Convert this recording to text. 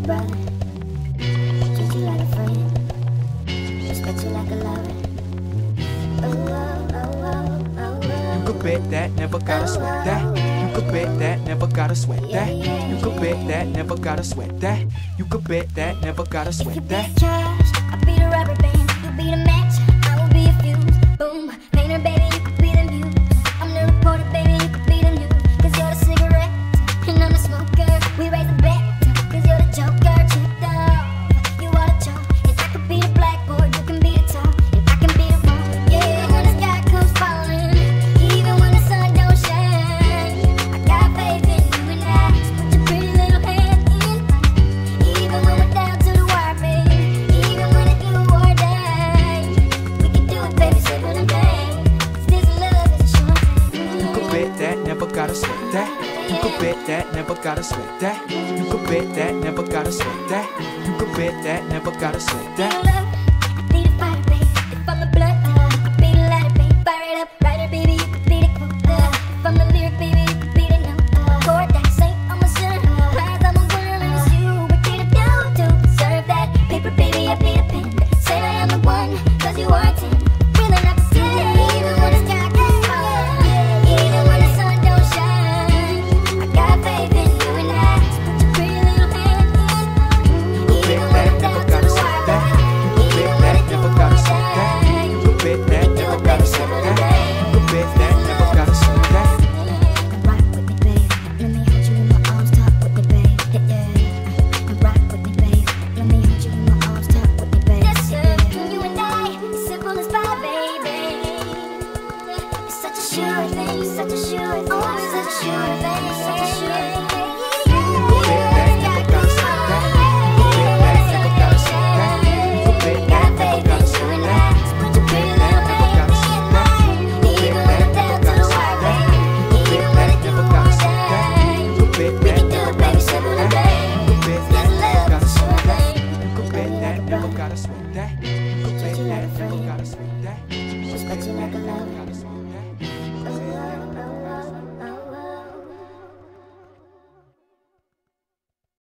brother, treat you like a friend, respect you like a lover. Oh, oh, oh, oh, oh, oh. You could bet that, never gotta sweat that. You could bet that, never gotta sweat that. You could bet that, never gotta sweat that. You could bet that, never gotta If you sweat be that. the trash, I'll be the rubber band. You be the match, I will be a fuse. Boom, painter, baby, you could be the muse. I'm the reporter, baby, you could be the news. Cause you're the cigarette, and I'm the smoker. We raise the bet, cause you're the joker. Tripped off, you are the chalk. And I could be the blackboard, you can be the top. And I can be the wrong, yeah. When the sky comes falling, even when the sun don't shine, I got faith in you and I. Just put your pretty little hand in. Even when we're down to the wire, baby. Even when it's do or die, we can do it, baby, simple and plain. 'Cause this love is a short thing. You could bet that, never gotta sweat that. You could bet that, never gotta sweat that. You could bet that, never gotta sweat that. You could bet that, never gotta sweat Be the that. love, I be the fire, baby. If I'm the blunt, you could be the lighter, baby. Fire it up, writer, baby, you could be the quote. If I'm the lyric, baby, you could be the note. Chord that saint, I'm a sinner. Prize, I'm a winner, and it's you. We're here to do, to serve that paper, baby, I be the pen. Say that I'm the one, 'cause you are a 10. Really not the 10. Even when the sky gets falling, even when the sun don't shine, I got faith in you and I. Just put your pretty little hand in. Even when I'm down to the wire, baby. Even when it's do or die, You could bet that, never gotta sweat that. You could bet that, never gotta sweat that. rock with me, babe. Let me hold you in my arms, talk with me, babe. Yeah. Rock with me, babe. Let me hold you in my arms, talk with me, babe. Yes, sir. You and I, it's simple as pie, baby. It's such a sure thing, such a sure thing, such a sure thing, such a sure thing. Never gotta sweat that. You could bet that, never gotta sweat that. Respect you like a lover.